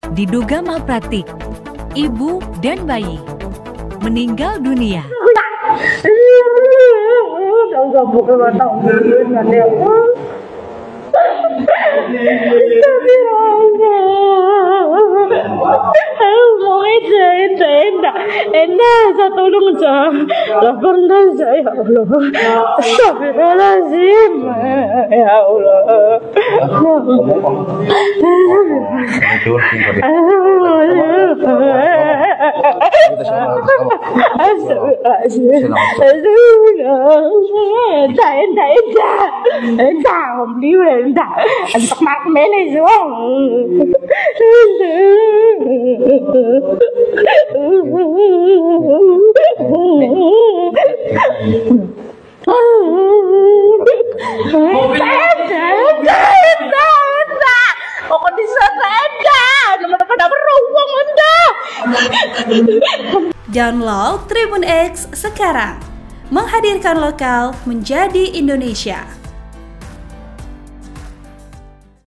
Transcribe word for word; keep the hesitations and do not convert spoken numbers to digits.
diduga malpraktik. Ibu dan bayi meninggal dunia. Enak, saya tolong saya, laporkan saya, ya Allah. Astagfirullahaladzim, ya Allah. Astagfirullahaladzim, entah, entah, entah, entah, không điêu là entah, anh tắt mặt mẹ này xuống. Pokok di sana ada, mereka dapat ruang anda. Download Tribun X sekarang, menghadirkan lokal menjadi Indonesia.